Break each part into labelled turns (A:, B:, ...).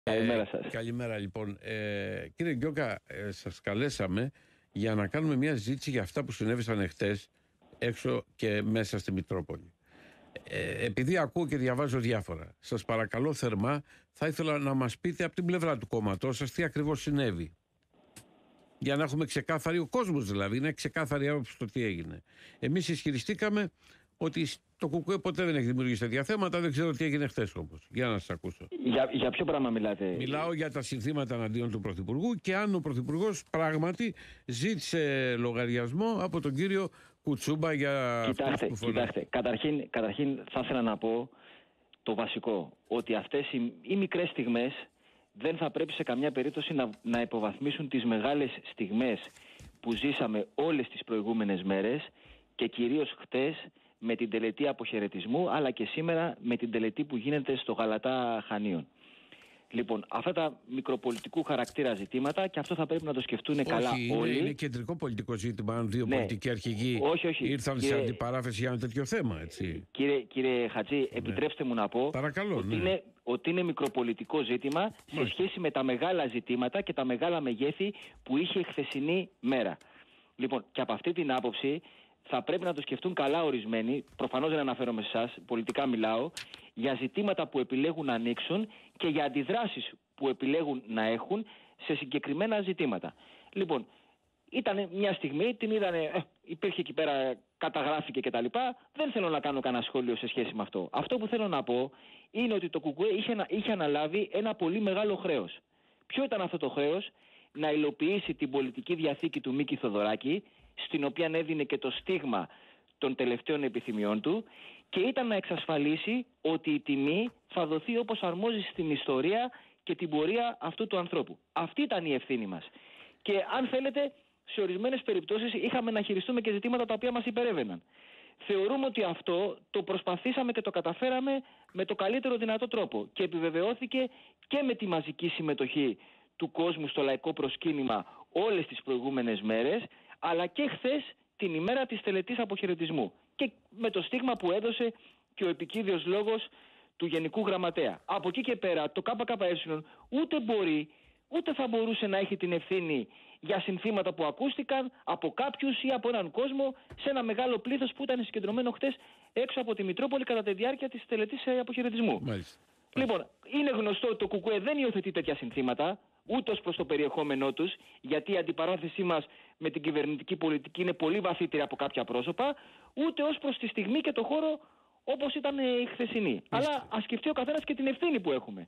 A: Καλημέρα σας.
B: Καλημέρα λοιπόν. Κύριε Γκιόκα, σας καλέσαμε για να κάνουμε μια συζήτηση για αυτά που συνέβησαν εχθές έξω και μέσα στη Μητρόπολη. Επειδή ακούω και διαβάζω διάφορα, σας παρακαλώ θερμά, θα ήθελα να μας πείτε από την πλευρά του κόμματός σας τι ακριβώς συνέβη. Για να έχουμε ξεκάθαρη, ο κόσμος δηλαδή, να έχει ξεκάθαρη άποψη στο τι έγινε. Εμείς ισχυριστήκαμε ότι το ΚΚΕ ποτέ δεν έχει δημιουργήσει τέτοια θέματα, δεν ξέρω τι έγινε χθες όμως. Για να σας ακούσω.
A: Για ποιο πράγμα μιλάτε?
B: Μιλάω για τα συνθήματα εναντίον του Πρωθυπουργού και αν ο Πρωθυπουργός πράγματι ζήτησε λογαριασμό από τον κύριο Κουτσούμπα για αυτούς που φωνάζουν.
A: Κοιτάξτε, καταρχήν θα ήθελα να πω το βασικό, ότι αυτές οι μικρές στιγμές δεν θα πρέπει σε καμιά περίπτωση να υποβαθμίσουν τις μεγάλες στιγμές που ζήσαμε όλες τις προηγούμενες μέρες και κυρίως χτες με την τελετή αποχαιρετισμού, αλλά και σήμερα με την τελετή που γίνεται στο Γαλατά Χανίων. Λοιπόν, αυτά τα μικροπολιτικού χαρακτήρα ζητήματα, και αυτό θα πρέπει να το σκεφτούν καλά όλοι.
B: Είναι κεντρικό πολιτικό ζήτημα αν δύο πολιτικοί αρχηγοί ήρθαν σε αντιπαράθεση για ένα τέτοιο θέμα, έτσι.
A: Κύριε Χατζή, επιτρέψτε μου να πω ότι είναι μικροπολιτικό ζήτημα σε σχέση με τα μεγάλα ζητήματα και τα μεγάλα μεγέθη που είχε η χθεσινή μέρα. Λοιπόν, και από αυτή την άποψη θα πρέπει να το σκεφτούν καλά ορισμένοι, προφανώς δεν αναφέρομαι σε εσάς, πολιτικά μιλάω, για ζητήματα που επιλέγουν να ανοίξουν και για αντιδράσεις που επιλέγουν να έχουν σε συγκεκριμένα ζητήματα. Λοιπόν, ήταν μια στιγμή, την είδανε, υπήρχε εκεί πέρα, καταγράφηκε κτλ. Δεν θέλω να κάνω κανένα σχόλιο σε σχέση με αυτό. Αυτό που θέλω να πω είναι ότι το ΚΚΕ είχε αναλάβει ένα πολύ μεγάλο χρέος. Ποιο ήταν αυτό το χρέος? Να υλοποιήσει την πολιτική διαθήκη του Μίκη Θοδωράκη, στην οποία έδινε και το στίγμα των τελευταίων επιθυμιών του, και ήταν να εξασφαλίσει ότι η τιμή θα δοθεί όπως αρμόζει στην ιστορία και την πορεία αυτού του ανθρώπου. Αυτή ήταν η ευθύνη μας. Και αν θέλετε, σε ορισμένες περιπτώσεις είχαμε να χειριστούμε και ζητήματα τα οποία μας υπερέβαιναν. Θεωρούμε ότι αυτό το προσπαθήσαμε και το καταφέραμε με το καλύτερο δυνατό τρόπο και επιβεβαιώθηκε και με τη μαζική συμμετοχή του κόσμου στο λαϊκό προσκύνημα όλες τις προηγούμενες μέρες, αλλά και χθες την ημέρα της τελετής αποχαιρετισμού και με το στίγμα που έδωσε και ο επικίδιος λόγος του Γενικού Γραμματέα. Από εκεί και πέρα το ΚΚΕ ούτε μπορεί ούτε θα μπορούσε να έχει την ευθύνη για συνθήματα που ακούστηκαν από κάποιους ή από έναν κόσμο σε ένα μεγάλο πλήθος που ήταν συγκεντρωμένο χτες έξω από τη Μητρόπολη κατά τη διάρκεια της τελετής αποχαιρετισμού.
B: Μάλιστα.
A: Λοιπόν, είναι γνωστό ότι το ΚΚΕ δεν υιοθετεί τέτοια συνθήματα, ούτε ως προς το περιεχόμενό τους, γιατί η αντιπαράθεσή μας με την κυβερνητική πολιτική είναι πολύ βαθύτερη από κάποια πρόσωπα, ούτε ως προς τη στιγμή και το χώρο όπως ήταν η χθεσινή. Αλλά ας σκεφτεί ο καθένας και την ευθύνη που έχουμε.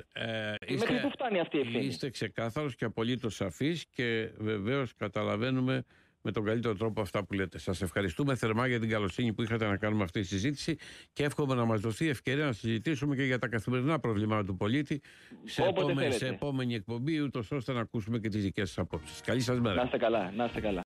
A: Μέχρι πού φτάνει αυτή η ευθύνη?
B: Είστε ξεκάθαρος και απολύτως σαφής και βεβαίως καταλαβαίνουμε με τον καλύτερο τρόπο αυτά που λέτε. Σας ευχαριστούμε θερμά για την καλοσύνη που είχατε να κάνουμε αυτή τη συζήτηση και εύχομαι να μας δοθεί ευκαιρία να συζητήσουμε και για τα καθημερινά προβλήματα του πολίτη σε επόμενη εκπομπή, ούτως ώστε να ακούσουμε και τις δικές σας απόψεις. Καλή σας μέρα.
A: Να είστε καλά.